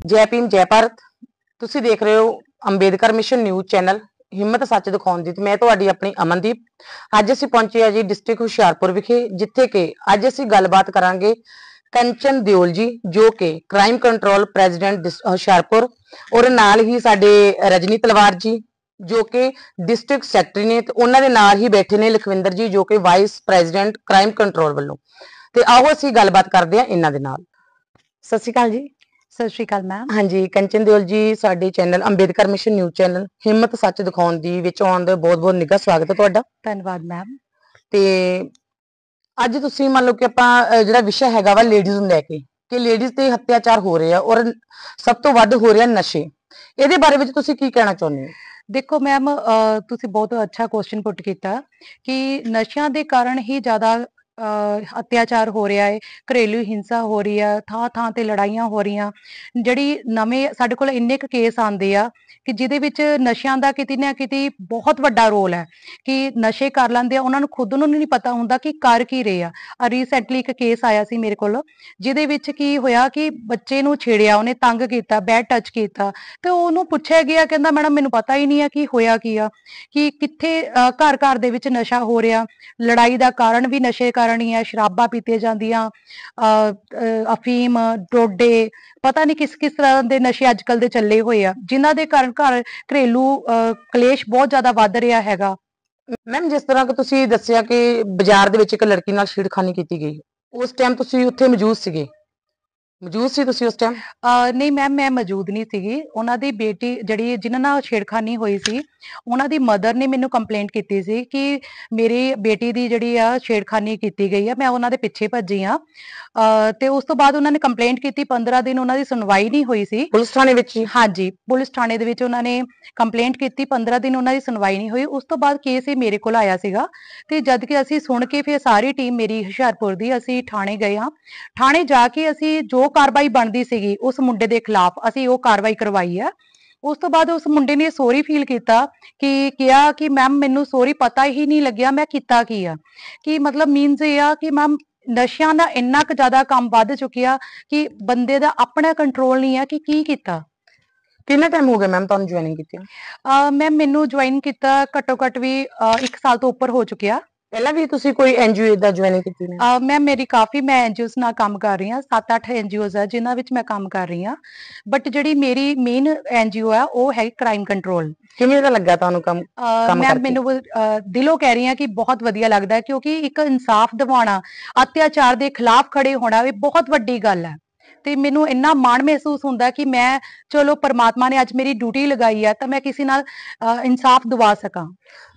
जय भीम जय भारत। ਤੁਸੀਂ ਦੇਖ ਰਹੇ ਹੋ ਅੰਬੇਦਕਰ ਮਿਸ਼ਨ ਨਿਊਜ਼ ਚੈਨਲ ਹਿੰਮਤ ਸੱਚ ਦਿਖਾਉਣ ਦੀ। ਮੈਂ ਤੁਹਾਡੀ ਆਪਣੀ ਅਮਨਦੀਪ। ਅੱਜ ਅਸੀਂ ਪਹੁੰਚੇ ਆ ਜੀ ਡਿਸਟ੍ਰਿਕਟ ਹੁਸ਼ਿਆਰਪੁਰ ਵਿਖੇ, ਜਿੱਥੇ ਕਿ ਅੱਜ ਅਸੀਂ ਗੱਲਬਾਤ ਕਰਾਂਗੇ ਕੰਚਨ ਦਿਓਲ ਜੀ, ਜੋ ਕਿ ਕ੍ਰਾਈਮ ਕੰਟਰੋਲ ਪ੍ਰੈਜ਼ੀਡੈਂਟ ਹੁਸ਼ਿਆਰਪੁਰ, ਔਰ ਨਾਲ ਹੀ ਸਾਡੇ ਰਜਨੀ ਤਲਵਾਰ ਜੀ ਜੋ ਕਿ ਡਿਸਟ੍ਰਿਕਟ ਸੈਕਟਰੀ ਨੇ, ਤੇ ਉਹਨਾਂ ਦੇ ਨਾਲ ਹੀ ਬੈਠੇ ਨੇ ਲਖਵਿੰਦਰ ਜੀ ਜੋ ਕਿ ਵਾਈਸ ਪ੍ਰੈਜ਼ੀਡੈਂਟ ਕ੍ਰਾਈਮ ਕੰਟਰੋਲ ਵੱਲੋਂ। ਤੇ ਆਓ ਅਸੀਂ ਗੱਲਬਾਤ ਕਰਦੇ ਹਾਂ ਇਹਨਾਂ ਦੇ ਨਾਲ। ਸਤਿ ਸ਼੍ਰੀ ਅਕਾਲ ਜੀ। ਸਤਿ ਸ਼੍ਰੀ ਅਕਾਲ ਮੈਮ। ਹਾਂਜੀ, ਕੰਚਨ ਦਿਓਲ ਜੀ, ਸਾਡੇ channel Ambedkar mission news channel ਹਿੰਮਤ ਸੱਚ ਦਿਖਾਉਣ ਦੀ ਵਿੱਚ ਆਉਣ ਦਾ ਬਹੁਤ-ਬਹੁਤ ਨਿੱਘਾ ਸਵਾਗਤ ਹੈ ਤੁਹਾਡਾ। ਧੰਨਵਾਦ ਮੈਮ। ਤੇ ਅੱਜ ਤੁਸੀਂ ਮੰਨ ਲਓ ਕਿ ਆਪਾਂ ਜਿਹੜਾ ਵਿਸ਼ਾ ਹੈਗਾ ਵਾ ਲੇਡੀਜ਼ ਨੂੰ ਲੈ ਕੇ, ਕਿ ਲੇਡੀਜ਼ ਤੇ ਅਤਿਆਚਾਰ ਹੋ ਰਹੇ ਆ ਔਰ ਸਭ ਤੋਂ ਵੱਧ ਹੋ ਰਿਹਾ ਨਸ਼ੇ, ਇਹਦੇ ਬਾਰੇ ਵਿੱਚ ਤੁਸੀਂ ਕੀ ਕਹਿਣਾ ਚਾਹੁੰਦੇ ਹੋ? ਦੇਖੋ ਮੈਮ, ਤੁਸੀਂ ਬਹੁਤ ਅੱਛਾ ਕੁਐਸਚਨ ਪੁੱਟ ਕੀਤਾ ਕਿ ਨਸ਼ਿਆਂ ਦੇ ਕਾਰਨ ਹੀ ਜ਼ਿਆਦਾ ਅਤਿਆਚਾਰ ਹੋ ਰਿਹਾ ਹੈ, ਘਰੇਲੂ ਹਿੰਸਾ ਹੋ ਰਹੀ ਆ, ਥਾਂ-ਥਾਂ ਤੇ ਲੜਾਈਆਂ ਹੋ ਰਹੀਆਂ। ਜਿਹੜੀ ਨਵੇਂ ਸਾਡੇ ਕੋਲ ਇੰਨੇ ਕੁ ਕੇਸ ਆਉਂਦੇ ਆ ਕਿ ਜਿਹਦੇ ਵਿੱਚ ਨਸ਼ਿਆਂ ਦਾ ਕਿਤੇ ਨਾ ਕਿਤੇ ਬਹੁਤ ਵੱਡਾ ਰੋਲ ਹੈ, ਕਿ ਨਸ਼ੇ ਕਰ ਲੈਂਦੇ ਆ, ਉਹਨਾਂ ਨੂੰ ਖੁਦ ਨੂੰ ਨਹੀਂ ਪਤਾ ਹੁੰਦਾ ਕਿ ਕਰ ਕੀ ਰਹੇ ਆ। ਰੀਸੈਂਟਲੀ ਇੱਕ ਕੇਸ ਆਇਆ ਸੀ ਮੇਰੇ ਕੋਲ, ਜਿਹਦੇ ਵਿੱਚ ਕੀ ਹੋਇਆ ਕਿ ਬੱਚੇ ਨੂੰ ਛੇੜਿਆ, ਉਹਨੇ ਤੰਗ ਕੀਤਾ, ਬੈਡ ਟੱਚ ਕੀਤਾ, ਤੇ ਉਹਨੂੰ ਪੁੱਛਿਆ ਗਿਆ, ਕਹਿੰਦਾ ਮੈਡਮ ਮੈਨੂੰ ਪਤਾ ਹੀ ਨਹੀਂ ਆ ਕਿ ਹੋਇਆ ਕੀ ਆ, ਕਿ ਕਿੱਥੇ ਘਰ-ਘਰ ਦੇ ਵਿੱਚ ਨਸ਼ਾ ਹੋ ਰਿਹਾ। ਲੜਾਈ ਦਾ ਕਾਰਨ ਵੀ ਨਸ਼ੇ ਕਾਰਨ ਹੀ ਹੈ, ਸ਼ਰਾਬਾਂ ਪੀਤੀਆਂ ਜਾਂਦੀਆਂ, ਅਫੀਮ, ਡੋਡੇ, ਪਤਾ ਨਹੀਂ ਕਿਸ ਕਿਸ ਤਰ੍ਹਾਂ ਦੇ ਨਸ਼ੇ ਅੱਜ ਕੱਲ ਦੇ ਚੱਲੇ ਹੋਏ ਆ, ਜਿਨ੍ਹਾਂ ਦੇ ਕਾਰਨ ਘਰੇਲੂ ਕਲੇਸ਼ ਬਹੁਤ ਜ਼ਿਆਦਾ ਵੱਧ ਰਿਹਾ ਹੈਗਾ। ਮੈਮ, ਜਿਸ ਤਰ੍ਹਾਂ ਕਿ ਤੁਸੀਂ ਦੱਸਿਆ ਕਿ ਬਾਜ਼ਾਰ ਦੇ ਵਿੱਚ ਇੱਕ ਲੜਕੀ ਨਾਲ ਛੇੜਖਾਨੀ ਕੀਤੀ ਗਈ, ਉਸ ਟਾਈਮ ਤੁਸੀਂ ਉੱਥੇ ਮੌਜੂਦ ਸੀਗੇ? ਮੌਜੂਦ ਸੀ ਤੁਸੀਂ ਉਸ ਟਾਈਮ? ਨਹੀਂ ਮੈਮ, ਮੈਂ ਮੌਜੂਦ ਨਹੀਂ ਸੀਗੀ। ਉਹਨਾਂ ਦੀ ਬੇਟੀ ਜਿਹੜੀ ਜਿਨ੍ਹਾਂ ਨਾਲ ਛੇੜਖਾਨੀ ਹੋਈ ਸੀ, ਉਹਨਾਂ ਦੀ ਮਦਰ ਨੇ ਮੈਨੂੰ ਕੰਪਲੇਂਟ ਕੀਤੀ ਸੀ ਕਿ ਮੇਰੀ ਬੇਟੀ ਦੀ ਜਿਹੜੀ ਆ ਛੇੜਖਾਨੀ ਕੀਤੀ ਗਈ ਆ। ਮੈਂ ਉਹਨਾਂ ਦੇ ਪਿੱਛੇ ਭੱਜੀ ਆ, ਤੇ ਉਸ ਤੋਂ ਬਾਅਦ ਉਹਨਾਂ ਨੇ ਕੰਪਲੇਂਟ ਕੀਤੀ। 15 ਦਿਨ ਉਹਨਾਂ ਦੀ ਸੁਣਵਾਈ ਨਹੀਂ ਹੋਈ ਸੀ ਪੁਲਿਸ ਥਾਣੇ ਵਿੱਚ ਹੀ? ਹਾਂਜੀ, ਪੁਲਿਸ ਥਾਣੇ ਦੇ ਵਿੱਚ ਉਹਨਾਂ ਨੇ ਕੰਪਲੇਂਟ ਕੀਤੀ, 15 ਦਿਨ ਉਹਨਾਂ ਦੀ ਸੁਣਵਾਈ ਨਹੀਂ ਹੋਈ। ਉਸ ਤੋਂ ਬਾਅਦ ਕੇਸ ਇਹ ਮੇਰੇ ਕੋਲ ਆਇਆ ਸੀਗਾ, ਤੇ ਜਦ ਕਿ ਅਸੀਂ ਸੁਣ ਕੇ ਫਿਰ ਸਾਰੀ ਟੀਮ ਮੇਰੀ ਹੁਸ਼ਿਆਰਪੁਰ ਦੀ ਅਸੀਂ ਥਾਣੇ ਗਏ ਹਾਂ। ਥਾਣੇ ਜਾ ਕੇ ਅਸੀਂ ਜੋ ਕਾਰਵਾਈ ਬਣਦੀ ਸੀਗੀ ਉਸ ਮੁੰਡੇ ਦੇ ਖਿਲਾਫ ਅਸੀਂ ਉਹ ਕਾਰਵਾਈ ਕਰਵਾਈ ਆ। ਉਸ ਤੋਂ ਬਾਅਦ ਉਸ ਮੁੰਡੇ ਨੇ ਸੋਰੀ ਫੀਲ ਕੀਤਾ, ਕਿ ਕਿਹਾ ਕਿ ਮੈਮ ਮੈਨੂੰ ਸੋਰੀ ਪਤਾ ਹੀ ਨਹੀਂ ਲੱਗਿਆ ਮੈਂ ਕੀਤਾ ਕੀ ਆ। ਕਿ ਮਤਲਬ ਮੀਨਸ ਇਹ ਆ ਕਿ ਮੈਮ ਨਸ਼ਿਆਂ ਦਾ ਇੰਨਾ ਕੁ ਜ਼ਿਆਦਾ ਕੰਮ ਵੱਧ ਚੁੱਕਿਆ ਕਿ ਬੰਦੇ ਦਾ ਆਪਣਾ ਕੰਟਰੋਲ ਨਹੀਂ ਹੈ ਕਿ ਕੀ ਕੀਤਾ। ਕਿੰਨਾ ਟਾਈਮ ਹੋ ਗਿਆ ਮੈਮ ਤੁਹਾਨੂੰ ਜੁਆਇਨਿੰਗ ਕੀਤੀ? ਮੈਮ ਮੈਨੂੰ ਜੁਆਇਨ ਕੀਤਾ ਘੱਟੋ ਘੱਟ ਵੀ 1 ਸਾਲ ਤੋਂ ਉੱਪਰ ਹੋ ਚੁੱਕਿਆ। ਪਹਿਲਾਂ ਵੀ ਤੁਸੀਂ ਕੋਈ ਐਨਜੀਓ ਦਾ ਜੁਆਇਨਿੰਗ ਕੀਤੀ ਨੇ? ਮੈਮ ਮੇਰੀ ਕਾਫੀ, ਮੈਂ ਐਨਜੀਓਜ਼ ਨਾਲ ਕੰਮ ਕਰ ਰਹੀ ਹਾਂ, 7-8 ਐਨਜੀਓਜ਼ ਆ ਜਿਨ੍ਹਾਂ ਵਿੱਚ ਮੈਂ ਕੰਮ ਕਰ ਰਹੀ ਹਾਂ। ਬਟ ਜਿਹੜੀ ਮੇਰੀ ਮੇਨ ਐਨਜੀਓ ਆ ਉਹ ਹੈ ਕ੍ਰਾਈਮ ਕੰਟਰੋਲ। ਕਿਵੇਂ ਦਾ ਲੱਗਾ ਤੁਹਾਨੂੰ ਕੰਮ ਮੈਮ ਕਰਕੇ? ਮੈਨੂੰ ਦਿਲੋਂ ਕਹਿ ਰਹੀ ਹਾਂ ਕਿ ਬਹੁਤ ਵਧੀਆ ਲੱਗਦਾ ਹੈ, ਕਿਉਂਕਿ ਇੱਕ ਇਨਸਾਫ ਦਿਵਾਉਣਾ, ਅਤਿਆਚਾਰ ਦੇ ਖਿਲਾਫ ਖੜੇ ਹੋਣਾ ਵੀ ਬਹੁਤ ਵੱਡੀ ਗੱਲ ਹੈ। ਤੇ ਮੈਨੂੰ ਇੰਨਾ ਮਾਣ ਮਹਿਸੂਸ ਹੁੰਦਾ ਕਿ ਮੈਂ ਚਲੋ ਪਰਮਾਤਮਾ ਨੇ ਅੱਜ ਮੇਰੀ ਡਿਊਟੀ ਲਗਾਈ ਹੈ ਤਾਂ ਮੈਂ ਕਿਸੇ ਨਾਲ ਇਨਸਾਫ ਦਿਵਾ ਸਕਾਂ।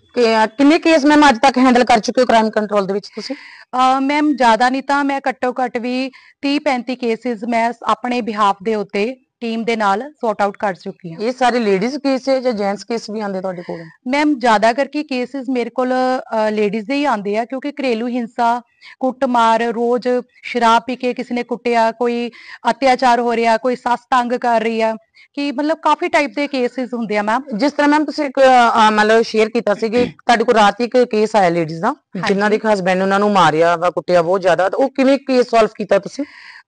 ਕਿੰਨੇ ਕੇਸ ਮੈਮ ਅੱਜ ਤੱਕ ਹੈਂਡਲ ਕਰ ਚੁੱਕੇ ਹੋ ਕ੍ਰਾਈਮ ਕੰਟਰੋਲ ਦੇ ਵਿੱਚ ਤੁਸੀਂ? ਮੈਮ ਜ਼ਿਆਦਾ ਨਹੀਂ ਤਾਂ ਮੈਂ ਘੱਟੋ ਘੱਟ ਵੀ 30-35 ਕੇਸਿਸ ਮੈਂ ਆਪਣੇ ਬਿਹਾਫ ਦੇ ਉੱਤੇ ਟੀਮ ਦੇ ਨਾਲ ਸੌਟ ਆਊਟ ਕਰ ਚੁੱਕੀ ਹਾਂ। ਇਹ ਸਾਰੇ ਲੇਡੀਜ਼ ਕੇਸ ਹੈ ਜਾਂ ਜੈਂਟਸ ਕੇਸ ਵੀ ਆਉਂਦੇ ਤੁਹਾਡੇ ਕੋਲ? ਮੈਮ ਜ਼ਿਆਦਾ ਕਰਕੇ ਕੇਸਿਸ ਮੇਰੇ ਕੋਲ ਲੇਡੀਜ਼ ਦੇ ਹੀ ਆਉਂਦੇ ਆ, ਕਿਉਂਕਿ ਘਰੇਲੂ ਹਿੰਸਾ, ਕੁੱਟਮਾਰ, ਰੋਜ਼ ਸ਼ਰਾਬ ਪੀ ਕੇ ਕਿਸੇ ਨੇ ਕੁੱਟਿਆ, ਕੋਈ ਅਤਿਆਚਾਰ ਹੋ ਰਿਹਾ, ਕੋਈ ਸੱਸ ਤੰਗ ਕਰ ਰਹੀ ਆ, ਕਿ ਮਤਲਬ ਕਾਫੀ ਟਾਈਪ ਦੇ ਕੇਸਿਸ ਹੁੰਦੇ ਆ ਮੈਮ। ਜਿਸ ਤਰ੍ਹਾਂ ਮੈਮ ਤੁਸੀਂ ਇੱਕ ਮਤਲਬ ਸ਼ੇਅਰ ਕੀਤਾ ਸੀ ਕਿ ਤੁਹਾਡੇ ਕੋਲ ਰਾਤ ਇੱਕ ਕੇਸ ਆਇਆ ਲੇਡੀਜ਼ ਦਾ, ਜਿਨ੍ਹਾਂ ਦੇ ਹਸਬੈਂਡ ਨੇ ਉਹਨਾਂ ਨੂੰ ਮਾਰਿਆ ਵਾ, ਕੁੱਟਿਆ ਬਹੁਤ ਜ਼ਿਆਦਾ, ਉਹ ਕਿਵੇਂ ਕੇਸ ਸੋਲਵ ਕੀਤਾ ਤੁਸੀਂ?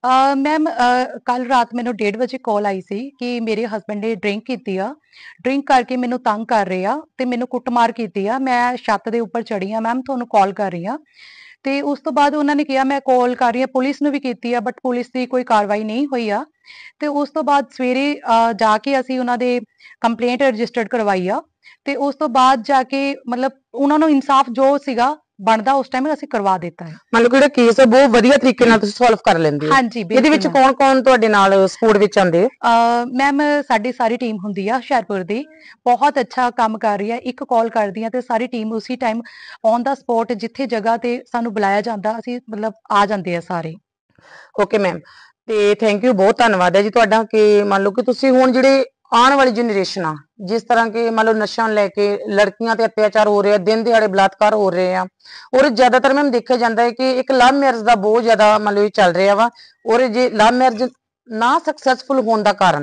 ਮੈਮ ਕੱਲ ਰਾਤ ਮੈਨੂੰ 1:30 ਵਜੇ ਕਾਲ ਆਈ ਸੀ ਕਿ ਮੇਰੇ ਹਸਬੈਂਡ ਨੇ ਡਰਿੰਕ ਕੀਤੀ ਆ, ਡਰਿੰਕ ਕਰਕੇ ਮੈਨੂੰ ਤੰਗ ਕਰ ਰਹੇ ਆ ਤੇ ਮੈਨੂੰ ਕੁੱਟਮਾਰ ਕੀਤੀ ਆ। ਮੈਂ ਛੱਤ ਦੇ ਉੱਪਰ ਚੜੀ ਆ ਮੈਮ, ਤੁਹਾਨੂੰ ਕਾਲ ਕਰ ਰਹੀ ਆ। ਤੇ ਉਸ ਤੋਂ ਬਾਅਦ ਉਹਨਾਂ ਨੇ ਕਿਹਾ ਮੈਂ ਕਾਲ ਕਰ ਰਹੀ ਆ, ਪੁਲਿਸ ਨੂੰ ਵੀ ਕੀਤੀ ਆ, ਬਟ ਪੁਲਿਸ ਦੀ ਕੋਈ ਕਾਰਵਾਈ ਨਹੀਂ ਹੋਈ ਆ। ਤੇ ਉਸ ਤੋਂ ਬਾਅਦ ਸਵੇਰੇ ਜਾ ਕੇ ਅਸੀਂ ਉਹਨਾਂ ਦੇ ਕੰਪਲੇਂਟ ਰਜਿਸਟਰਡ ਕਰਵਾਈ ਆ, ਤੇ ਉਸ ਤੋਂ ਬਾਅਦ ਜਾ ਕੇ ਮਤਲਬ ਉਹਨਾਂ ਨੂੰ ਇਨਸਾਫ ਜੋ ਸੀਗਾ ਬਣਦਾ ਉਸ ਟਾਈਮ ਅਸੀਂ ਕਰਵਾ ਦਿੱਤਾ ਹੈ। ਮਤਲਬ ਜਿਹੜਾ ਕੇਸ ਹੈ ਬਹੁਤ ਵਧੀਆ ਤਰੀਕੇ ਨਾਲ ਤੁਸੀਂ ਸੋਲਵ ਕਰ ਲੈਂਦੇ ਹੋ? ਹਾਂਜੀ, ਇਹਦੇ ਵਿੱਚ ਕੌਣ-ਕੌਣ ਤੁਹਾਡੇ ਨਾਲ ਸਪੋਰਟ ਵਿੱਚ ਆਉਂਦੇ? ਮੈਮ ਸਾਡੀ ਸਾਰੀ ਟੀਮ ਹੁੰਦੀ ਆ ਹੁਸ਼ਿਆਰਪੁਰ ਦੀ, ਬਹੁਤ ਅੱਛਾ ਕੰਮ ਕਰ ਰਹੀ ਹੈ। ਇੱਕ ਕਾਲ ਕਰਦੀ ਆ ਤੇ ਸਾਰੀ ਟੀਮ ਉਸੇ ਟਾਈਮ ਔਨ ਦਾ ਸਪੌਟ ਜਿੱਥੇ ਜਗ੍ਹਾ ਤੇ ਸਾਨੂੰ ਬੁਲਾਇਆ ਜਾਂਦਾ ਅਸੀਂ ਮਤਲਬ ਆ ਜਾਂਦੇ ਆ ਸਾਰੇ। ਓਕੇ ਮੈਮ, ਤੇ ਥੈਂਕ ਯੂ, ਬਹੁਤ ਧੰਨਵਾਦ ਹੈ ਜੀ ਤੁਹਾਡਾ। ਕਿ ਮੰਨ ਲਓ ਕਿ ਤੁਸੀਂ ਹੁਣ ਜਿਹੜੇ ਆਉਣ ਵਾਲੀ ਜਨਰੇਸ਼ਨ ਆ, ਜਿਸ ਤਰ੍ਹਾਂ ਕਿ ਮੰਨ ਲਓ ਨਸ਼ਾ ਲੈ ਕੇ ਲੜਕੀਆਂ ਤੇ ਅਤਿਆਚਾਰ ਹੋ ਰਹੇ ਆ, ਦਿਨ ਦਿਹਾੜੇ ਬਲਾਤਕਾਰ ਹੋ ਰਹੇ ਆ, ਔਰ ਜ਼ਿਆਦਾਤਰ ਮੈਮ ਦੇਖਿਆ ਜਾਂਦਾ ਹੈ ਕਿ ਇੱਕ ਲਵ ਮੈਰਿਜ ਦਾ ਬਹੁਤ ਜ਼ਿਆਦਾ ਮੰਨ ਲਓ ਇਹ ਚੱਲ ਰਿਹਾ ਵਾ, ਔਰ ਜੇ ਲਵ ਮੈਰਿਜ ਨਾ ਸਕਸੈਸਫੁਲ ਹੋਣ ਦਾ ਕਾਰਨ?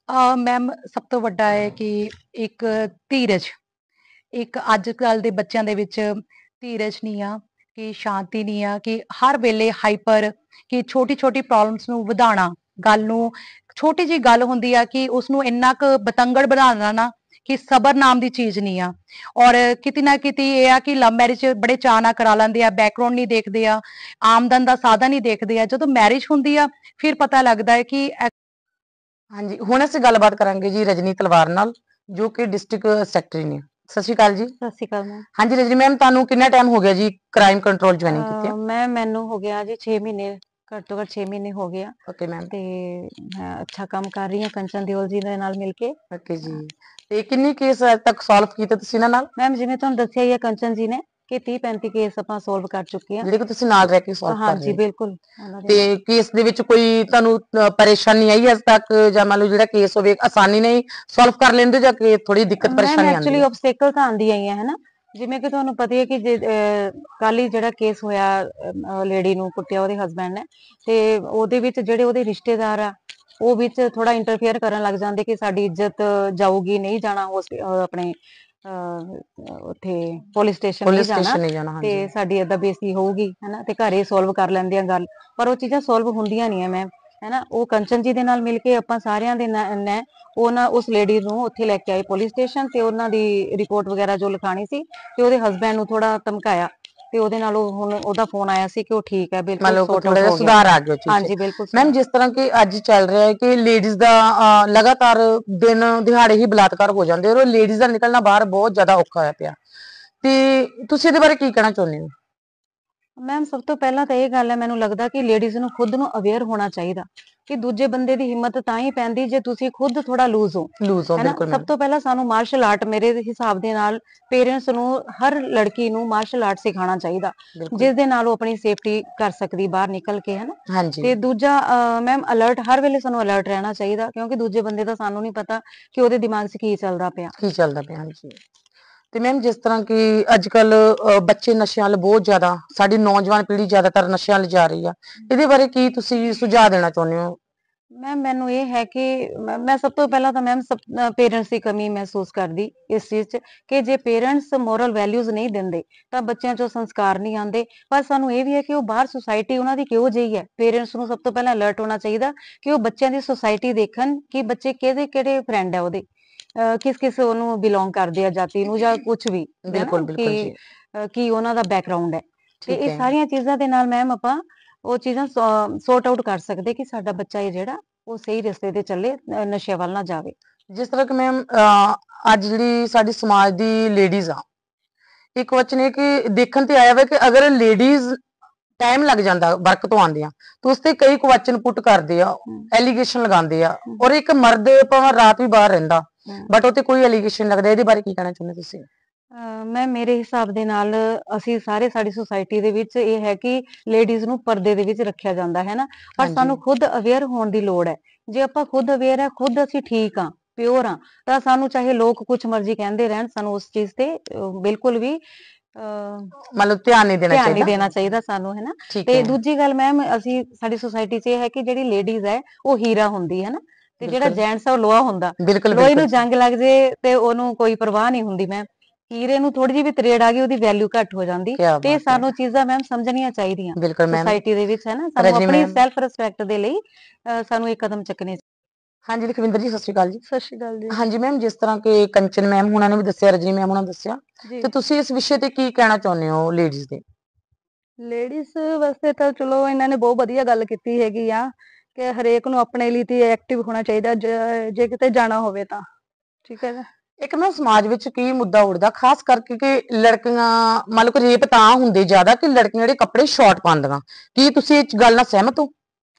ਮੈਮ ਸਭ ਤੋਂ ਵੱਡਾ ਹੈ ਕਿ ਇੱਕ ਧੀਰਜ, ਇੱਕ ਅੱਜ ਕੱਲ ਦੇ ਬੱਚਿਆਂ ਦੇ ਵਿੱਚ ਧੀਰਜ ਨਹੀਂ ਆ, ਕਿ ਸ਼ਾਂਤੀ ਨਹੀਂ ਆ, ਕਿ ਹਰ ਵੇਲੇ ਹਾਈਪਰ, ਕਿ ਛੋਟੀ ਛੋਟੀ ਪ੍ਰੋਬਲਮਸ ਨੂੰ ਵਧਾਉਣਾ, ਗੱਲ ਨੂੰ ਛੋਟੀ ਜੀ ਗੱਲ ਹੁੰਦੀ ਆ ਕਿ ਉਸ ਨੂੰ ਇੰਨਾ ਕੁ ਬਤੰਗੜ ਬਣਾ ਦੇਣਾ ਕਿ ਸਬਰ ਨਾਮ ਦੀ ਚੀਜ਼ ਨਹੀਂ ਆ। ਔਰ ਕਿਤੇ ਨਾ ਕਿਤੇ ਇਹ ਆ ਕਿ ਲਵ ਮੈਰਿਜ ਬੜੇ ਚਾਅ ਨਾਲ ਕਰਾ ਲੈਂਦੇ ਆ, ਬੈਕਗ੍ਰਾਉਂਡ ਨਹੀਂ ਦੇਖਦੇ ਆ, ਆਮਦਨ ਦਾ ਸਾਧਨ ਨਹੀਂ ਦੇਖਦੇ ਆ। ਜਦੋਂ ਮੈਰਿਜ ਹੁੰਦੀ ਆ ਫਿਰ ਪਤਾ ਲੱਗਦਾ ਹੈ ਕਿ ਹਾਂਜੀ, ਹੁਣ ਅਸੀਂ ਗੱਲਬਾਤ ਕਰਾਂਗੇ ਜੀ ਰਜਨੀ ਤਲਵਾਰ ਨਾਲ, ਜੋ ਕਿ ਡਿਸਟ੍ਰਿਕਟ ਸੈਕਟਰੀ ਨੇ। ਸਤਿ ਸ਼੍ਰੀ ਅਕਾਲ ਜੀ। ਸਤਿ ਸ਼੍ਰੀ ਅਕਾਲ ਮੈਮ। ਹਾਂਜੀ ਰਜਨੀ ਮੈਮ, ਤੁਹਾਨੂੰ ਕਿੰਨਾ ਟਾਈਮ ਹੋ ਗਿਆ ਜੀ ਕ੍ਰਾਈਮ ਕੰਟਰੋਲ ਜੁਆਇਨਿੰਗ ਕੀਤੀ? ਮੈਨੂੰ ਹੋ ਗਿਆ ਜੀ 6 ਮਹੀਨੇ, ਘੱਟ ਤੋਂ ਘੱਟ 6 ਮਹੀਨੇ ਹੋ ਗਏ ਆ। Okay ma'am. ਤੇ ਮੈਂ ਅੱਛਾ ਕੰਮ ਕਰ ਰਹੀ ਹਾਂ ਕੰਚਨ ਦਿਓਲ ਜੀ ਦੇ ਨਾਲ ਮਿਲ ਕੇ। ਓਕੇ ਜੀ। ਤੇ ਕਿੰਨੇ ਕੇਸ ਅਜੇ ਤੱਕ ਸੋਲਵ ਕੀਤੇ ਤੁਸੀਂ ਇਹਨਾਂ ਨਾਲ? ਮੈਮ ਜਿਵੇਂ ਤੁਹਾਨੂੰ ਦੱਸਿਆ ਹੀ ਹੈ ਕੰਚਨ ਜੀ ਨੇ ਕਿ 30-35 ਕੇਸ ਆਪਾਂ ਸੋਲਵ ਕਰ ਚੁੱਕੇ ਹਾਂ, ਜਿਹੜੇ ਕਿ ਤੁਸੀਂ ਨਾਲ ਰਹਿ ਕੇ ਸੋਲਵ ਕਰ ਹਾਂਜੀ ਰਹੇ? ਬਿਲਕੁਲ। ਤੇ ਕੇਸ ਦੇ ਵਿੱਚ ਕੋਈ ਤੁਹਾਨੂੰ ਪਰੇਸ਼ਾਨੀ ਆਈ ਅਜੇ ਤੱਕ, ਜਾਂ ਮੰਨ ਲਓ ਜਿਹੜਾ ਕੇਸ ਹੋਵੇ ਆਸਾਨੀ ਨਾਲ ਸੋਲਵ ਕਰ ਲੈਂਦੇ ਜਾਂ ਕਿ ਥੋੜੀ ਦਿੱਕਤ ਮੈਮ ਪਰੇਸ਼ਾਨੀ ਆਉਂਦੀ ਐਕਚੁਅਲੀ ਹੈ? ਆਬਸਟੇਕਲ ਤਾਂ ਆਉਂਦੀਆਂ ਹੀ ਹੈ ਨਾ, ਜਿਵੇਂ ਕਿ ਤੁਹਾਨੂੰ ਪਤਾ ਹੀ ਹੈ ਕਿ ਕੱਲ ਹੀ ਜਿਹੜਾ ਕੇਸ ਹੋਇਆ, ਲੇਡੀ ਨੂੰ ਕੁੱਟਿਆ ਉਹਦੇ ਹਸਬੈਂਡ ਨੇ, ਤੇ ਉਹਦੇ ਵਿੱਚ ਜਿਹੜੇ ਉਹਦੇ ਰਿਸ਼ਤੇਦਾਰ ਆ ਉਹ ਵਿੱਚ ਥੋੜਾ ਇੰਟਰਫੇਅਰ ਕਰਨ ਲੱਗ ਜਾਂਦੇ ਕਿ ਸਾਡੀ ਇੱਜ਼ਤ ਜਾਊਗੀ, ਨਹੀਂ ਜਾਣਾ ਆਪਣੇ ਉੱਥੇ ਪੁਲਿਸ ਸਟੇਸ਼ਨ ਨਹੀਂ ਜਾਣਾ, ਤੇ ਸਾਡੀ ਏਦਾਂ ਬੇਇੱਜ਼ਤੀ ਹੋਊਗੀ ਹਨਾ, ਤੇ ਘਰੇ ਸੋਲਵ ਕਰ ਲੈਂਦੇ ਆ ਗੱਲ। ਪਰ ਉਹ ਚੀਜ਼ਾਂ ਸੋਲਵ ਹੁੰਦੀਆਂ ਨਹੀਂ ਐ ਮੈਮ, ਹੈਨਾ। ਉਹ ਕੰਚਨ ਜੀ ਦੇ ਨਾਲ ਮਿਲ ਕੇ ਆਪਾਂ ਸਾਰਿਆਂ ਦੇ ਨੇ ਉਸ ਲੇਡੀ ਨੂੰ ਉੱਥੇ ਲੈ ਕੇ ਆਏ ਪੁਲਿਸ ਸਟੇਸ਼ਨ, ਤੇ ਉਹਨਾਂ ਦੀ ਰਿਪੋਰਟ ਵਗੈਰਾ ਜੋ ਲਿਖਾਣੀ ਸੀ, ਤੇ ਉਹਦੇ ਹਸਬੈਂਡ ਨੂੰ ਥੋੜਾ ਧਮਕਾਇਆ, ਤੇ ਉਹਦੇ ਨਾਲ ਹੁਣ ਉਹਦਾ ਫੋਨ ਆਇਆ ਸੀ ਕਿ ਉਹ ਠੀਕ ਹੈ, ਬਿਲਕੁਲ ਸੌਟ ਆਊਟ ਹੋ ਗਿਆ। ਸੁਧਾਰ ਆ ਗਿਆ ਚੀਜ਼ 'ਚ। ਹਾਂਜੀ ਬਿਲਕੁਲ ਮੈਮ ਜਿਸ ਤਰ੍ਹਾਂ ਕਿ ਅੱਜ ਚੱਲ ਰਿਹਾ ਹੈ ਕਿ ਲੇਡੀਜ਼ ਦਾ ਲਗਾਤਾਰ ਦਿਨ ਦਿਹਾੜੇ ਹੀ ਬਲਾਤਕਾਰ ਹੋ ਜਾਂਦੇ, ਔਰ ਲੇਡੀਜ਼ ਦਾ ਨਿਕਲਣਾ ਬਾਹਰ ਬਹੁਤ ਜ਼ਿਆਦਾ ਔਖਾ ਹੋਇਆ ਪਿਆ, ਤੇ ਤੁਸੀਂ ਇਹਦੇ ਬਾਰੇ ਕੀ ਕਹਿਣਾ ਚਾਹੁੰਦੇ ਹੋ? ਮੈਮ ਸਭ ਤੋਂ ਪਹਿਲਾਂ ਤਾਂ ਇਹ ਗੱਲ ਹੈ, ਮੈਨੂੰ ਲੱਗਦਾ ਕਿ ਲੇਡੀਜ਼ ਨੂੰ ਖੁਦ ਨੂੰ ਅਵੇਅਰ ਹੋਣਾ ਚਾਹੀਦਾ ਕਿ ਦੂਜੇ ਬੰਦੇ ਦੀ ਹਿੰਮਤ ਤਾਂ ਹੀ ਪੈਂਦੀ ਜੇ ਤੁਸੀਂ ਖੁਦ ਥੋੜਾ ਲੂਜ਼ ਹੋ, ਹੈਨਾ। ਸਭ ਤੋਂ ਪਹਿਲਾਂ ਸਾਨੂੰ ਮਾਰਸ਼ਲ ਆਰਟ, ਮੇਰੇ ਹਿਸਾਬ ਦੇ ਨਾਲ ਪੇਰੈਂਟਸ ਨੂੰ, ਹਰ ਲੜਕੀ ਨੂੰ ਮਾਰਸ਼ਲ ਆਰਟ ਸਿਖਾਉਣਾ ਚਾਹੀਦਾ, ਜਿਸ ਦੇ ਨਾਲ ਉਹ ਆਪਣੀ ਸੇਫਟੀ ਕਰ ਸਕਦੀ ਬਾਹਰ ਨਿਕਲ ਕੇ, ਹੈਨਾ। ਤੇ ਦੂਜਾ ਮੈਮ ਅਲਰਟ, ਹਰ ਵੇਲੇ ਸਾਨੂੰ ਅਲਰਟ ਰਹਿਣਾ ਚਾਹੀਦਾ, ਕਿਉਂਕਿ ਦੂਜੇ ਬੰਦੇ ਦਾ ਸਾਨੂੰ ਨਹੀਂ ਪਤਾ ਕਿ ਉਹਦੇ ਦਿਮਾਗ 'ਚ ਕੀ ਚੱਲਦਾ ਪਿਆ। ਹਾਂਜੀ। ਤੇ ਮੈਮ ਜਿਸ ਤਰ੍ਹਾਂ ਕਿ ਅੱਜ ਕੱਲ ਬੱਚੇ ਨਸ਼ਿਆਂ ਵੱਲ ਬਹੁਤ ਜ਼ਿਆਦਾ, ਸਾਡੀ ਨੌਜਵਾਨ ਪੀੜ੍ਹੀ ਜ਼ਿਆਦਾਤਰ ਨਸ਼ਿਆਂ ਵੱਲ ਜਾ ਰਹੀ ਆ, ਇਹਦੇ ਬਾਰੇ ਕੀ ਤੁਸੀਂ ਸੁਝਾਅ ਦੇਣਾ ਚਾਹੁੰਦੇ ਹੋ? ਮੈਮ ਮੈਨੂੰ ਇਹ ਹੈ ਕਿ ਮੈਂ ਸਭ ਤੋਂ ਪਹਿਲਾਂ ਤਾਂ ਮੈਮ ਪੇਰੈਂਟਸ ਦੀ ਕਮੀ ਮਹਿਸੂਸ ਕਰਦੀ ਇਸ ਚੀਜ਼ 'ਚ, ਕਿ ਜੇ ਪੇਰੈਂਟਸ ਮੋਰਲ ਵੈਲਿਊਜ਼ ਨਹੀਂ ਦਿੰਦੇ ਤਾਂ ਬੱਚਿਆਂ 'ਚੋਂ ਸੰਸਕਾਰ ਨਹੀਂ ਆਉਂਦੇ। ਪਰ ਸਾਨੂੰ ਇਹ ਵੀ ਹੈ ਕਿ ਉਹ ਬਾਹਰ ਸੁਸਾਇਟੀ ਉਹਨਾਂ ਦੀ ਕਿਹੋ ਜਿਹੀ ਹੈ, ਪੇਰੈਂਟਸ ਨੂੰ ਸਭ ਤੋਂ ਪਹਿਲਾਂ ਅਲਰਟ ਹੋਣਾ ਚਾਹੀਦਾ ਕਿ ਉਹ ਬੱਚਿਆਂ ਦੀ ਸੁਸਾਇਟੀ ਦੇਖਣ ਕਿ ਬੱਚੇ ਕਿਹੜੇ ਫਰੈਂਡ ਹੈ ਉਹਦੇ, ਕਿਸ ਉਹਨੂੰ ਬਿਲੋਂਗ ਕਰਦੇ ਆ, ਜਾਤੀ ਨੂੰ ਜਾਂ ਕੁਝ ਵੀ, ਕੀ ਉਹਨਾਂ ਦਾ ਬੈਕਗ੍ਰਾਉਂਡ ਹੈ। ਤੇ ਇਹ ਸਾਰੀਆਂ ਚੀਜ਼ਾਂ ਦੇ ਨਾਲ ਮੈਮ ਆਪਾਂ ਉਹ ਚੀਜ਼ਾਂ ਸੌਟ ਆਊਟ ਕਰ ਸਕਦੇ ਕਿ ਸਾਡਾ ਬੱਚਾ ਇਹ ਜਿਹੜਾ ਉਹ ਸਹੀ ਰਸਤੇ ਤੇ ਚੱਲੇ, ਨਸ਼ੇ ਵੱਲ ਨਾ ਜਾਵੇ। ਜਿਸ ਤਰ੍ਹਾਂ ਕਿ ਮੈਮ ਅੱਜ ਜਿਹੜੀ ਸਾਡੀ ਸਮਾਜ ਦੀ ਲੇਡੀਜ਼ ਆ, ਇੱਕ ਕੁਐਸਚਨ ਇਹ ਕਿ ਦੇਖਣ ਤੇ ਆਇਆ ਵਾ ਕਿ ਅਗਰ ਲੇਡੀਜ਼ ਟਾਈਮ ਲੱਗ ਜਾਂਦਾ ਵਰਕ ਤੋਂ ਆਉਂਦਿਆਂ ਤਾਂ ਉਸ ਤੇ ਕਈ ਕੁਐਸਚਨ ਪੁੱਟ ਕਰਦੇ ਆ, ਐਲੀਗੇਸ਼ਨ ਲਗਾਉਂਦੇ ਆ, ਔਰ ਇੱਕ ਮਰਦ ਭਾਵੇਂ ਰਾਤ ਵੀ ਬਾਹਰ ਰਹਿੰਦਾ ਬਟ ਉਹ ਤੇ ਕੋਈ ਐਲੀਗੇਸ਼ਨ ਲੱਗਦਾ, ਇਹਦੇ ਬਾਰੇ ਕੀ ਕਹਿਣਾ ਚਾਹੁੰਦੇ ਤੁਸੀਂ? ਮੈਂ ਮੇਰੇ ਹਿਸਾਬ ਦੇ ਨਾਲ ਅਸੀਂ ਸਾਰੇ, ਸਾਡੀ ਸੁਸਾਇਟੀ ਦੇ ਵਿੱਚ ਇਹ ਹੈ ਕਿ ਲੇਡੀਜ਼ ਨੂੰ ਪਰਦੇ ਦੇ ਵਿੱਚ ਰੱਖਿਆ ਜਾਂਦਾ ਹੈ ਨਾ, ਪਰ ਸਾਨੂੰ ਖੁਦ ਅਵੇਅਰ ਹੋਣ ਦੀ ਲੋੜ ਹੈ। ਜੇ ਆਪਾਂ ਖੁਦ ਅਵੇਅਰ ਹੈ, ਖੁਦ ਅਸੀਂ ਠੀਕ ਆ, ਪਿਓਰ ਆ, ਤਾਂ ਸਾਨੂੰ ਚਾਹੇ ਲੋਕ ਕੁਝ ਮਰਜ਼ੀ ਕਹਿੰਦੇ ਰਹਿਣ, ਸਾਨੂੰ ਉਸ ਚੀਜ਼ ਤੇ ਬਿਲਕੁਲ ਵੀ ਮਤਲਬ ਧਿਆਨ ਨਹੀਂ ਦੇਣਾ ਚਾਹੀਦਾ ਸਾਨੂੰ, ਹੈ ਨਾ। ਤੇ ਦੂਜੀ ਗੱਲ ਮੈਮ, ਅਸੀਂ ਸਾਡੀ ਸੁਸਾਇਟੀ 'ਚ ਇਹ ਹੈ ਕਿ ਜਿਹੜੀ ਲੇਡੀਜ਼ ਹੈ ਉਹ ਹੀਰਾ ਹੁੰਦੀ ਹੈ ਨਾ, ਤੇ ਜਿਹੜਾ ਜੈਂਟਸ ਹੈ ਉਹ ਲੋਹਾ ਹੁੰਦਾ। ਲੋਹੇ ਨੂੰ ਜੰਗ ਲੱਗ ਜੇ ਤੇ ਉਹਨੂੰ ਕੋਈ ਪਰਵਾਹ ਨਹੀਂ ਹੁੰਦੀ ਮੈਮ, ਹੀਰੇ ਨੂੰ ਥੋੜੀ ਜਿਹੀ ਵੀ ਤਰੇੜ ਆ ਗਈ ਉਹਦੀ ਵੈਲਿਊ ਘੱਟ ਹੋ ਜਾਂਦੀ। ਤੇ ਸਾਨੂੰ ਚੀਜ਼ਾਂ ਮੈਮ ਸਮਝਣੀਆਂ ਚਾਹੀਦੀਆਂ ਸੁਸਾਇਟੀ ਦੇ ਵਿੱਚ, ਹੈ ਨਾ। ਸਾਨੂੰ ਆਪਣੀ ਸੈਲਫ ਰਿਸਪੈਕਟ ਦੇ ਲਈ ਸਾਨੂੰ ਇਹ ਕਦਮ ਚੱਕਣੇ। ਹਾਂਜੀ ਲਖਵਿੰਦਰ ਜੀ, ਸਤਿ ਸ਼੍ਰੀ ਅਕਾਲ ਜੀ। ਸਤਿ ਸ਼੍ਰੀ ਅਕਾਲ ਜੀ। ਹਾਂਜੀ ਮੈਮ, ਜਿਸ ਤਰ੍ਹਾਂ ਕਿ ਕੰਚਨ ਮੈਮ ਹੁਣਾਂ ਨੇ ਵੀ ਦੱਸਿਆ, ਰਜਨੀ ਮੈਮ ਹੁਣਾਂ ਨੇ ਦੱਸਿਆ, ਤੇ ਤੁਸੀਂ ਇਸ ਵਿਸ਼ੇ ਤੇ ਕੀ ਕਹਿਣਾ ਚਾਹੁੰਦੇ ਹੋ ਲੇਡੀਜ਼ ਦੇ? ਲੇਡੀਜ਼ ਵਾਸਤੇ ਤਾਂ ਚਲੋ ਇਹਨਾਂ ਨੇ ਬਹੁਤ ਵਧੀਆ ਗੱਲ ਕੀਤੀ ਹੈਗੀ ਆ ਕਿ ਹਰੇਕ ਨੂੰ ਆਪਣੇ ਲਈ ਤੇ ਐਕਟਿਵ ਹੋਣਾ ਚਾਹੀਦਾ, ਜੇ ਕਿਤੇ ਜਾਣਾ ਹੋਵੇ ਤਾਂ, ਠੀਕ ਹੈ। ਇੱਕ ਨਾ ਸਮਾਜ ਵਿੱਚ ਕੀ ਮੁੱਦਾ ਉੱਠਦਾ ਖਾਸ ਕਰਕੇ ਕਿ ਲੜਕੀਆਂ, ਮੰਨ ਲਓ ਕਿ ਰੇਪ ਤਾਂ ਹੁੰਦੇ ਜ਼ਿਆਦਾ ਕਿ ਲੜਕੀਆਂ ਜਿਹੜੇ ਕੱਪੜੇ ਸ਼ਾਰਟ ਪਾਉਂਦੀਆਂ, ਕੀ ਤੁਸੀਂ ਇਸ ਗੱਲ ਨਾਲ ਸਹਿਮਤ ਹੋ?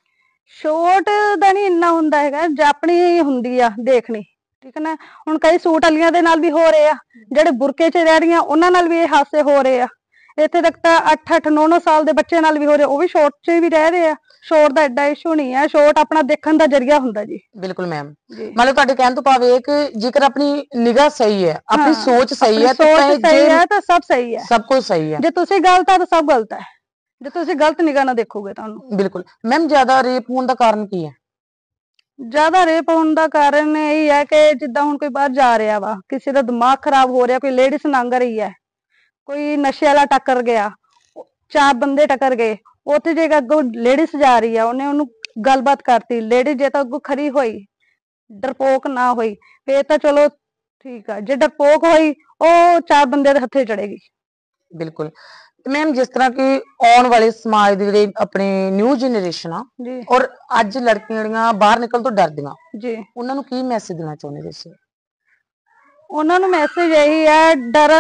ਸ਼ੋਰਟ ਦਾ ਨਹੀਂ ਇੰਨਾ ਹੁੰਦਾ ਹੈਗਾ, ਆਪਣੀ ਹੁੰਦੀ ਆ ਦੇਖਣੀ, ਠੀਕ ਹੈ ਨਾ। ਹੁਣ ਕਈ ਸੂਟ ਵਾਲੀਆਂ ਦੇ ਨਾਲ ਵੀ ਹੋ ਰਹੇ ਆ, ਜਿਹੜੇ ਬੁਰਕੇ 'ਚ ਰਹਿ ਰਹੀਆਂ ਉਹਨਾਂ ਨਾਲ ਵੀ ਇਹ ਹਾਦਸੇ ਹੋ ਰਹੇ ਆ। ਇੱਥੇ ਤੱਕ ਤਾਂ 8-8, 9-9 ਸਾਲ ਦੇ ਬੱਚੇ ਨਾਲ ਵੀ ਹੋ ਰਹੇ, ਉਹ ਵੀ ਸ਼ੋਰਟ 'ਚ ਵੀ ਰਹਿ ਰਹੇ ਆ। ਸ਼ੋਰਟ ਦਾ ਐਡਾ ਇਸ਼ੂ ਨਹੀਂ ਹੈ, ਸ਼ੋਰਟ ਆਪਣਾ ਦੇਖਣ ਦਾ ਜ਼ਰੀਆ ਹੁੰਦਾ ਜੀ। ਬਿਲਕੁਲ ਮੈਮ, ਮਤਲਬ ਤੁਹਾਡੇ ਕਹਿਣ ਤੋਂ ਭਾਵ ਇਹ ਕਿ ਜੇਕਰ ਆਪਣੀ ਨਿਗਾਹ ਸਹੀ ਹੈ, ਆਪਣੀ ਸੋਚ ਸਹੀ ਹੈ, ਤਾਂ ਸਭ ਸਹੀ ਹੈ, ਸਭ ਕੁਝ ਸਹੀ ਹੈ। ਜੇ ਤੁਸੀਂ ਗਲਤ ਆ ਤਾਂ ਸਭ ਗਲਤ ਹੈ, ਜੇ ਤੁਸੀਂ ਗਲਤ ਨਿਗਾਹ ਨਾਲ ਦੇਖੋਗੇ ਤੁਹਾਨੂੰ। ਬਿਲਕੁਲ ਮੈਮ, ਜ਼ਿਆਦਾ ਰੇਪ ਹੋਣ ਦਾ ਕਾਰਨ ਕੀ ਹੈ? ਜ਼ਿਆਦਾ ਰੇਪ ਹੋਣ ਦਾ ਕਾਰਨ ਇਹ ਹੈ ਕਿ ਜਿੱਦਾਂ ਹੁਣ ਕੋਈ ਬਾਹਰ ਜਾ ਰਿਹਾ ਵਾ, ਕਿਸੇ ਦਾ ਦਿਮਾਗ ਖਰਾਬ ਹੋ ਰਿਹਾ, ਕੋਈ ਲੇਡੀਜ਼ ਲੰਘ ਰਹੀ ਹੈ, ਕੋਈ ਨਸ਼ੇ ਵਾਲਾ ਟੱਕਰ ਗਿਆ, 4 ਬੰਦੇ ਟੱਕਰ ਗਏ, ਉੱਥੇ ਜੇ ਅੱਗੋਂ ਲੇਡੀਜ਼ ਜਾ ਰਹੀ ਆ, ਉਹਨੇ ਉਹਨੂੰ ਗੱਲਬਾਤ ਕਰਤੀ, ਲੇਡੀ ਜੇ ਤਾਂ ਅੱਗੋਂ ਖਰੀ ਹੋਈ, ਡਰਪੋਕ ਨਾ ਹੋਈ, ਫੇਰ ਤਾਂ ਚਲੋ ਠੀਕ ਆ। ਜੇ ਡਰਪੋਕ ਹੋਈ, ਉਹ 4 ਬੰਦੇ ਦੇ ਹੱਥੇ ਚੜੇਗੀ। ਬਿਲਕੁਲ। ਤੇ ਮੈਮ ਜਿਸ ਤਰ੍ਹਾਂ ਕਿ ਆਉਣ ਵਾਲੇ ਸਮਾਜ ਦੇ ਜਿਹੜੇ ਆਪਣੇ ਨਿਊ ਜਨਰੇਸ਼ਨ ਆ ਜੀ ਔਰ ਅੱਜ ਲੜਕੀਆਂ ਜਿਹੜੀਆਂ ਬਾਹਰ ਨਿਕਲ ਤੋਂ ਡਰਦੀਆਂ, ਜੀ ਉਹਨਾਂ ਨੂੰ ਕੀ ਮੈਸੇਜ ਦੇਣਾ ਚਾਹੁੰਦੇ ਤੁਸੀਂ? ਉਹਨਾਂ ਨੂੰ ਮੈਸੇਜ ਇਹੀ ਹੈ,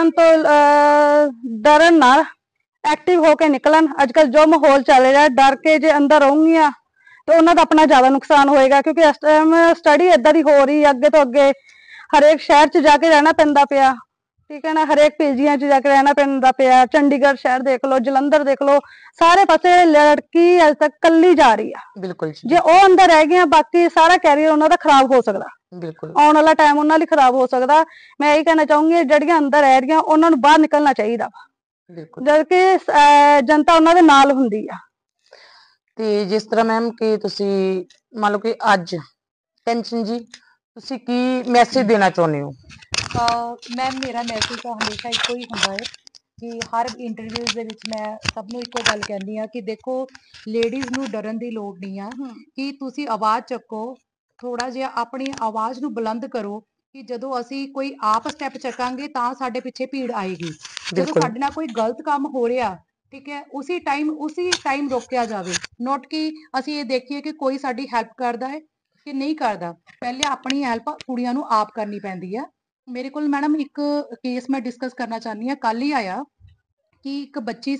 ਡਰਨ ਨਾ, ਐਕਟਿਵ ਹੋ ਕੇ ਨਿਕਲਣ। ਅੱਜ ਕੱਲ ਜੋ ਮਾਹੌਲ ਚੱਲ ਰਿਹਾ, ਡਰ ਕੇ ਜੇ ਅੰਦਰ ਰਹੂੰਗੀਆਂ ਤੇ ਉਹਨਾਂ ਦਾ ਆਪਣਾ ਜ਼ਿਆਦਾ ਨੁਕਸਾਨ ਹੋਏਗਾ, ਕਿਉਂਕਿ ਇਸ ਟਾਈਮ ਸਟੱਡੀ ਏਦਾਂ ਦੀ ਹੋ ਰਹੀ, ਅੱਗੇ ਤੋਂ ਅੱਗੇ ਹਰੇਕ ਸ਼ਹਿਰ 'ਚ ਜਾ ਕੇ ਰਹਿਣਾ ਪੈਂਦਾ ਪਿਆ, ਠੀਕ ਹੈ ਨਾ, ਹਰੇਕ ਪੀਜੀਆਂ 'ਚ ਜਾ ਕੇ ਰਹਿਣਾ ਪੈਂਦਾ ਪਿਆ। ਚੰਡੀਗੜ੍ਹ ਸ਼ਹਿਰ ਦੇਖ ਲਓ, ਜਲੰਧਰ ਦੇਖ ਲਓ, ਸਾਰੇ ਪਾਸੇ ਲੜਕੀ ਅੱਜ ਤੱਕ ਕੱਲੀ ਜਾ ਰਹੀ ਆ। ਬਿਲਕੁਲ ਜੀ, ਜੇ ਉਹ ਅੰਦਰ ਰਹਿ ਗਈਆਂ, ਬਾਕੀ ਸਾਰਾ ਕੈਰੀਅਰ ਉਹਨਾਂ ਦਾ ਖਰਾਬ ਹੋ ਸਕਦਾ, ਬਿਲਕੁਲ ਆਉਣ ਵਾਲਾ ਟਾਈਮ ਉਹਨਾਂ ਲਈ ਖਰਾਬ ਹੋ ਸਕਦਾ। ਮੈਂ ਇਹੀ ਕਹਿਣਾ ਚਾਹੂੰਗੀ, ਜਿਹੜੀਆਂ ਅੰਦਰ ਰਹਿ ਰਹੀਆਂ ਉਹਨਾਂ ਨੂੰ ਬਾਹਰ ਨਿਕਲਣਾ ਚਾਹੀਦਾ, ਬਿਲਕੁਲ। ਜਦਕਿ ਜਨਤਾ ਉਹਨਾਂ ਦੇ ਨਾਲ ਹੁੰਦੀ ਆ। ਤੇ ਜਿਸ ਤਰ੍ਹਾਂ ਮੈਮ ਕਿ ਤੁਸੀਂ ਮੰਨ ਲਓ ਕਿ ਅੱਜ ਟੈਨਸ਼ਨ ਜੀ, ਤੁਸੀਂ ਕੀ ਮੈਸੇਜ ਦੇਣਾ ਚਾਹੁੰਦੇ ਹੋ? ਮੈਮ ਮੇਰਾ ਮੈਸੇਜ ਤਾਂ ਹਮੇਸ਼ਾ ਇੱਕੋ ਹੀ ਹੁੰਦਾ ਹੈ ਕਿ ਹਰ ਇੰਟਰਵਿਊਜ਼ ਦੇ ਵਿੱਚ ਮੈਂ ਸਭ ਨੂੰ ਇੱਕੋ ਗੱਲ ਕਹਿੰਦੀ ਆ ਕਿ ਦੇਖੋ, ਲੇਡੀਜ਼ ਨੂੰ ਡਰਨ ਦੀ ਲੋੜ ਨਹੀਂ ਆ, ਕਿ ਤੁਸੀਂ ਆਵਾਜ਼ ਚੱਕੋ, ਥੋੜਾ ਜਿਹਾ ਆਪਣੀ ਆਵਾਜ਼ ਨੂੰ ਬੁਲੰਦ ਕਰੋ, ਕਿ ਜਦੋਂ ਅਸੀਂ ਕੋਈ ਆਪ ਸਟੈਪ ਚੱਕਾਂਗੇ ਤਾਂ ਸਾਡੇ ਪਿੱਛੇ ਭੀੜ ਆਏਗੀ। ਜਦੋਂ ਬਿਲਕੁਲ ਸਾਡੇ ਨਾਲ ਕੋਈ ਗਲਤ ਕੰਮ ਹੋ ਰਿਹਾ, ਠੀਕ ਹੈ, ਉਸੇ ਟਾਈਮ ਰੋਕਿਆ ਜਾਵੇ, ਨੋਟ ਕਿ ਅਸੀਂ ਇਹ ਦੇਖੀਏ ਕਿ ਕੋਈ ਸਾਡੀ ਹੈਲਪ ਕਰਦਾ ਹੈ ਕਿ ਨਹੀਂ ਕਰਦਾ। ਪਹਿਲੇ ਆਪਣੀ ਹੈਲਪ ਕੁੜੀਆਂ ਨੂੰ ਆਪ ਕਰਨੀ ਪੈਂਦੀ ਆ। ਮੇਰੇ ਕੋਲ ਮੈਡਮ ਇੱਕ ਕੇਸ ਮੈਂ ਡਿਸਕਸ ਕਰਨਾ ਚਾਹੁੰਦੀ ਹਾਂ, ਕੱਲ ਹੀ ਆਇਆ ਕਿ ਇੱਕ ਬੱਚੀ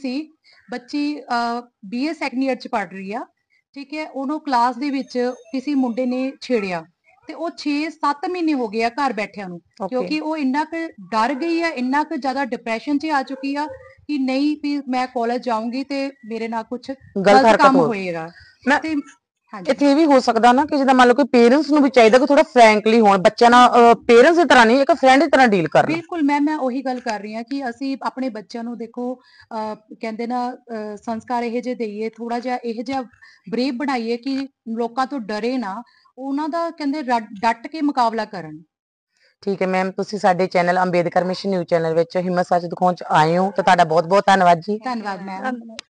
BA ਸੈਕੰਡ ਈਅਰ ਚ ਪੜ ਰਹੀ ਆ, ਠੀਕ ਹੈ, ਉਹਨੂੰ ਕਲਾਸ ਦੇ ਵਿੱਚ ਕਿਸੇ ਮੁੰਡੇ ਨੇ ਛੇੜਿਆ ਤੇ ਉਹ 6-7 ਮਹੀਨੇ ਹੋ ਗਏ ਆ ਘਰ ਬੈਠਿਆਂ ਨੂੰ, ਕਿਉਂਕਿ ਉਹ ਇੰਨਾ ਕੁ ਡਰ ਗਈ ਆ, ਇੰਨਾ ਕੁ ਜ਼ਿਆਦਾ ਡਿਪਰੈਸ਼ਨ 'ਚ ਆ ਚੁੱਕੀ ਆ ਕਿ ਨਹੀਂ ਵੀ ਮੈਂ ਕਾਲਜ ਜਾਊਂਗੀ ਤੇ ਮੇਰੇ ਨਾਲ ਕੁਝ ਗਲਤ ਗਲਤ ਹਰਕਤ ਕੰਮ ਹੋ ਹੋਏਗਾ। ਮੈਂ ਤੇ ਹਾਂਜੀ ਇੱਥੇ ਇਹ ਵੀ ਹੋ ਸਕਦਾ ਨਾ ਕਿ ਜਿੱਦਾਂ ਮੰਨ ਲਓ ਕਿ ਪੇਰੈਂਟਸ ਨੂੰ ਵੀ ਚਾਹੀਦਾ ਕਿ ਥੋੜਾ ਫਰੈਂਕਲੀ ਹੋਣ ਬੱਚਿਆਂ ਨਾਲ, ਪੇਰੈਂਟਸ ਦੀ ਤਰ੍ਹਾਂ ਨਹੀਂ, ਇੱਕ ਫਰੈਂਡ ਦੀ ਤਰ੍ਹਾਂ ਡੀਲ ਕਰਨ। ਬਿਲਕੁਲ ਮੈਂ ਉਹੀ ਗੱਲ ਕਰ ਰਹੀ ਹਾਂ ਕਿ ਅਸੀਂ ਆਪਣੇ ਬੱਚਿਆਂ ਨੂੰ ਦੇਖੋ, ਕਹਿੰਦੇ ਨਾ, ਸੰਸਕਾਰ ਇਹੋ ਜਿਹੇ ਦੇਈਏ, ਥੋੜਾ ਜਿਹਾ ਇਹੋ ਜਿਹਾ ਬਰੇਵ ਬਣਾਈਏ ਕਿ ਲੋਕਾਂ ਤੋਂ ਡਰੇ ਨਾ, ਉਹਨਾਂ ਦਾ ਕਹਿੰਦੇ ਡਟ ਕੇ ਮੁਕਾਬਲਾ ਕਰਨ। ਠੀਕ ਹੈ ਮੈਮ, ਤੁਸੀਂ ਸਾਡੇ channel Ambedkar mission news channel ਵਿੱਚ ਹਿੰਮਤ ਸੱਚ ਦਿਖਾਉਣ ਚ ਆਏ ਹੋ, ਤੇ ਤੁਹਾਡਾ ਬਹੁਤ ਬਹੁਤ ਧੰਨਵਾਦ ਜੀ। ਧੰਨਵਾਦ ਮੈਮ।